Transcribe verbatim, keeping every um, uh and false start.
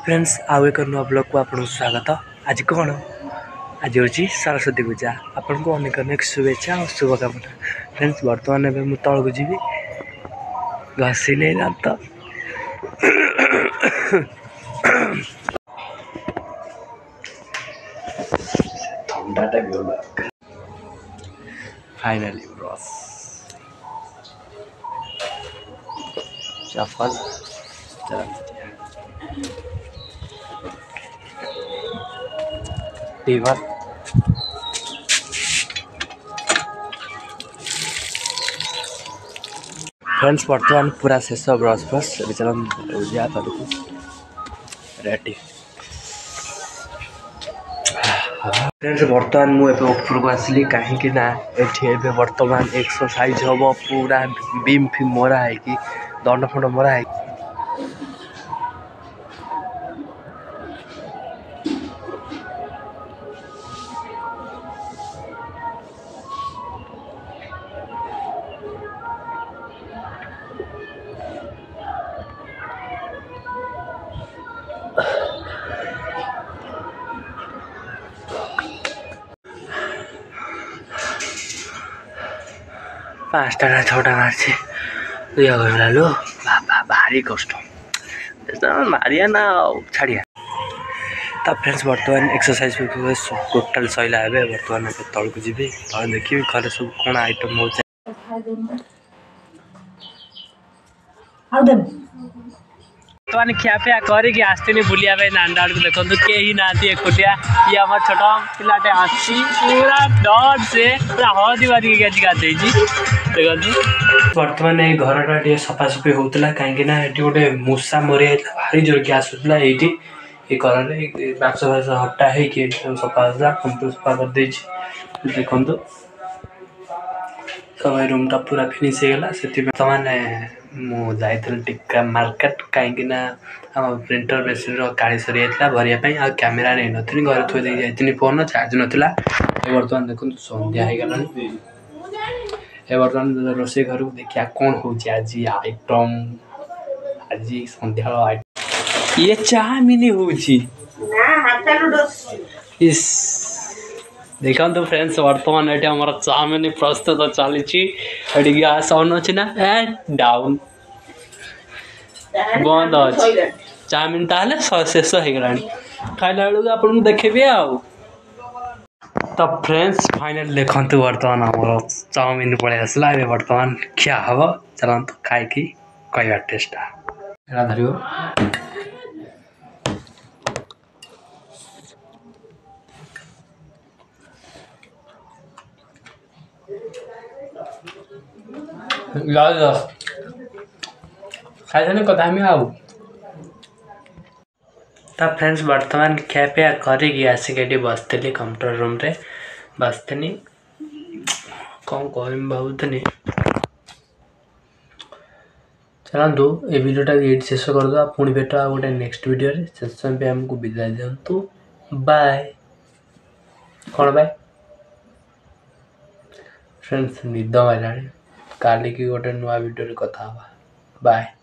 Friends आउ एक नुआ ब्लॉग को आपको स्वागत। आज कौन आज हूँ सरस्वती पूजा। आपन को अनेक अनेक शुभेच्छा और शुभकामना। फ्रेंड्स बर्तमान एवं मुझे तौक जी घसी नहीं दात ठंडाटा गला फाइनली ब्रश चप्पल टीवर फ्रेंड्स बर्तमान पूरा शेष ब्रश ब्रश चलन जा रेडी। फ्रेंड्स बर्तमान मुझे ऊपर को आसली कहीं ये बर्तमान एक्सरसाइज हम पूरा बीम फिम मरा है दंड फंड मरा है। पाँचटा ना छटा मार्च दुई घंटा लो बाबा भारी कष्ट मारिया ना छाड़िया। तब फ्रेंड्स बर्तमान एक्सरसाइज टोटाल सैला है बर्तमान तौक जी तले देखिए घर सब कौन आइटम हो बर्तमान खियापिया करके आसती बुलिया नांदा को देखो कहीं ना एकुटिया ये आम छोट पिलाटे आसी पूरा डर से पूरा हलदी बारिक आज गाधे देखो। बर्तमान ये घरटा टे सफासफी होता कहीं गोटे मूषा मरी भारी जोर के आसूला ये ये घर बाक्स फाक्स हटा हो सफा कंप्यूटर सफा कर देखो सब रूम टा पूरा फिनिश होगा से बर्तमान मुझे टिका मार्केट कहीं आम प्रिंटर मेसीन काली सरी जाता भरवाई आ कैमेरा नहीं नी घर थोड़ी जाती फोन चार्ज नाला। बर्तमान देखो संध्या हो गला ए बर्तमान रोसे घर को देखिया कौन हो आज आइटम आज संध्या ये चाउमिन हो देखा तो फ्रेंड्स बर्तमान ये आम चाउमिन प्रस्तुत चली गैस ऑन अच्छे ना डाउन बंद अच्छे चाउमिन ताले शेष हो गला खाला बेलू आपको देखेबी आ तब फ्रेंड्स फाइनल देखते बर्तमान आम चाउमिन पड़े आसला बर्तमान खिया हम चलते खाई कह टेस्ट धर खाई कथा आउ तब फ्रेंड्स बर्तमान खियापिया करके आसिक बसती कंप्यूटर रूम रे बसती कौन कह भावुनी चलतु ये वीडियोटा ये शेष करदे पुणी भेट गोटे नेक्स्ट वीडियो से समय आमको विदाय दिंतु बाय कौन बाय फ्रेंड्स निद मारा काली की गोटे नुआ वीडियो कथा बाय।